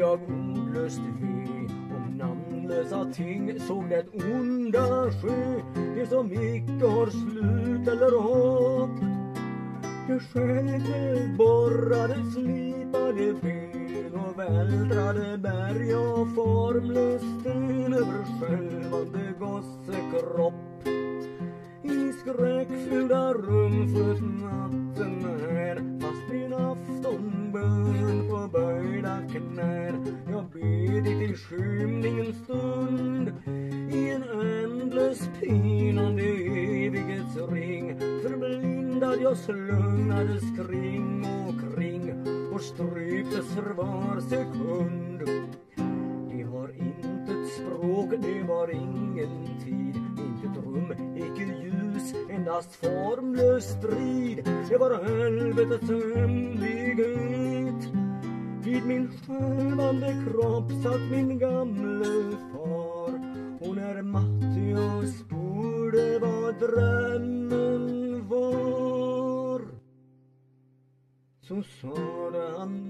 jag ordlöst ve om namnlösa ting, såg det onda ske, det som icke har slut eller hopp. Det skedde, borrade, slipade ben och vältrade berg och formlös sten över skälvande gossekropp. I skräckfyllda rum flöt natten här, fast min aftonbön på böjda knär. Jag bedit i skymningens stund, i en ändlös pinande evighetsring. Förblindad jag slungades kring och kring och stryptes för var sekund. Det har intet språk, det var ingen tid, intet rum, icke ljus, endast formlös strid. Det var helvetets hemlighet. Vid min skälvande kropp satt min gamle far, och när Mattias sporde vad drömmen var, så sade han